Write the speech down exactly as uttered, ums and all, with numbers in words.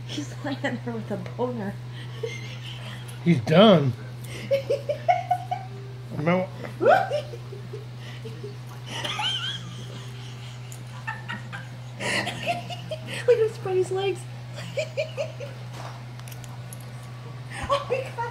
He's laying there with a boner. He's done. No. Look at him spread his legs. Oh my god.